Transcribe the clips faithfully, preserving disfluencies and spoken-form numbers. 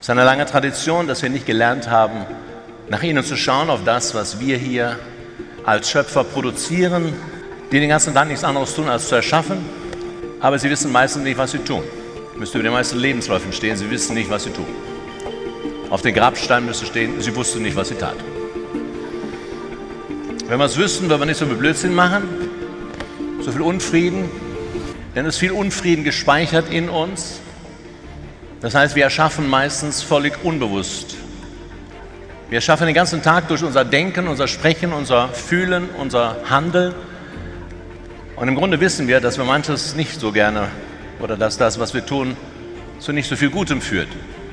Es ist eine lange Tradition, dass wir nicht gelernt haben, nach innen zu schauen, auf das, was wir hier als Schöpfer produzieren, die den ganzen Tag nichts anderes tun, als zu erschaffen, aber sie wissen meistens nicht, was sie tun. Ihr müsst über den meisten Lebensläufen stehen, sie wissen nicht, was sie tun. Auf den Grabstein müsste stehen, sie wussten nicht, was sie tat. Wenn wir es wüssten, würden wir nicht so viel Blödsinn machen, so viel Unfrieden, denn es ist viel Unfrieden gespeichert in uns. Das heißt, wir erschaffen meistens völlig unbewusst. Wir erschaffen den ganzen Tag durch unser Denken, unser Sprechen, unser Fühlen, unser Handeln. Und im Grunde wissen wir, dass wir manches nicht so gerne oder dass das, was wir tun, zu nicht so viel Gutem führt.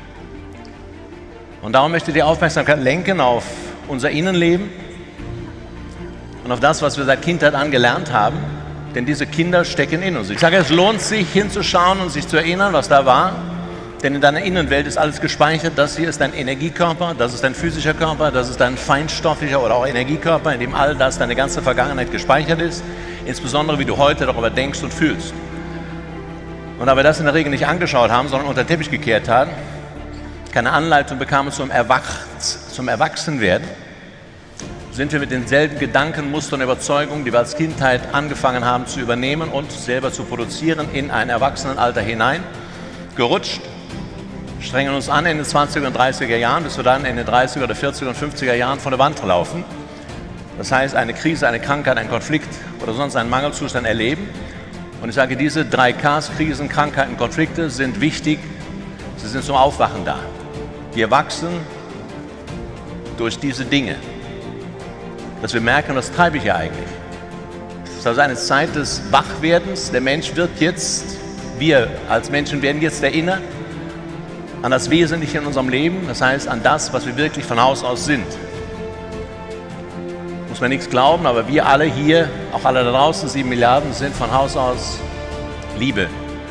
Und darum möchte ich die Aufmerksamkeit lenken auf unser Innenleben und auf das, was wir seit Kindheit an gelernt haben. Denn diese Kinder stecken in uns. Ich sage, es lohnt sich hinzuschauen und sich zu erinnern, was da war. Denn in deiner Innenwelt ist alles gespeichert. Das hier ist dein Energiekörper, das ist dein physischer Körper, das ist dein feinstofflicher oder auch Energiekörper, in dem all das, deine ganze Vergangenheit gespeichert ist. Insbesondere, wie du heute darüber denkst und fühlst. Und da wir das in der Regel nicht angeschaut haben, sondern unter den Teppich gekehrt haben, keine Anleitung bekamen zum, Erwachs zum Erwachsenwerden, sind wir mit denselben Gedanken, Mustern, Überzeugungen, die wir als Kindheit angefangen haben zu übernehmen und selber zu produzieren, in ein Erwachsenenalter hinein gerutscht. Strengen uns an in den zwanziger und dreißiger Jahren, bis wir dann in den dreißiger oder vierziger und fünfziger Jahren von der Wand laufen. Das heißt, eine Krise, eine Krankheit, ein Konflikt oder sonst einen Mangelzustand erleben. Und ich sage, diese drei Ks, Krisen, Krankheiten, Konflikte sind wichtig. Sie sind zum Aufwachen da. Wir wachsen durch diese Dinge, dass wir merken, was treibe ich hier eigentlich. Es ist also eine Zeit des Wachwerdens. Der Mensch wird jetzt, wir als Menschen werden jetzt erinnert an das Wesentliche in unserem Leben, das heißt an das, was wir wirklich von Haus aus sind. Muss man nichts glauben, aber wir alle hier, auch alle da draußen, sieben Milliarden, sind von Haus aus Liebe.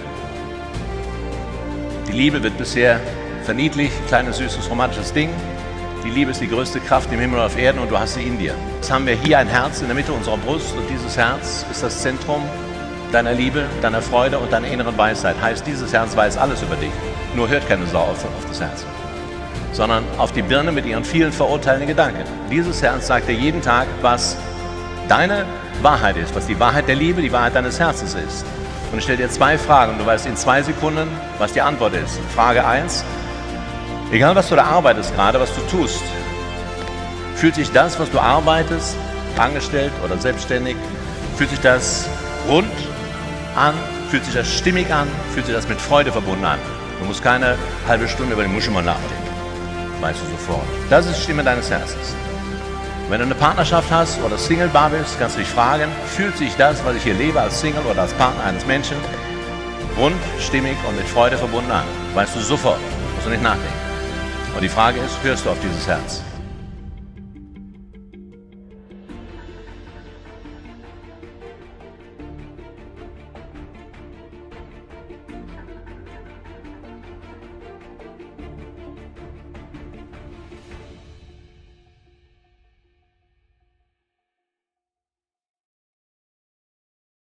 Die Liebe wird bisher verniedlicht, kleines, süßes, romantisches Ding. Die Liebe ist die größte Kraft im Himmel und auf Erden und du hast sie in dir. Jetzt haben wir hier ein Herz in der Mitte unserer Brust und dieses Herz ist das Zentrum deiner Liebe, deiner Freude und deiner inneren Weisheit. Heißt, dieses Herz weiß alles über dich. Nur hört keine Sau auf, auf das Herz, sondern auf die Birne mit ihren vielen verurteilenden Gedanken. Dieses Herz sagt dir jeden Tag, was deine Wahrheit ist, was die Wahrheit der Liebe, die Wahrheit deines Herzens ist. Und ich stelle dir zwei Fragen und du weißt in zwei Sekunden, was die Antwort ist. Frage eins, egal was du da arbeitest gerade, was du tust, fühlt sich das, was du arbeitest, angestellt oder selbstständig, fühlt sich das rund an, fühlt sich das stimmig an, fühlt sich das mit Freude verbunden an. Du musst keine halbe Stunde über den Muschelmann nachdenken, weißt du sofort. Das ist die Stimme deines Herzens. Wenn du eine Partnerschaft hast oder Single-Bar bist, kannst du dich fragen, fühlt sich das, was ich hier lebe als Single oder als Partner eines Menschen, rund, stimmig und mit Freude verbunden an? Weißt du sofort, musst du nicht nachdenken. Und die Frage ist, hörst du auf dieses Herz?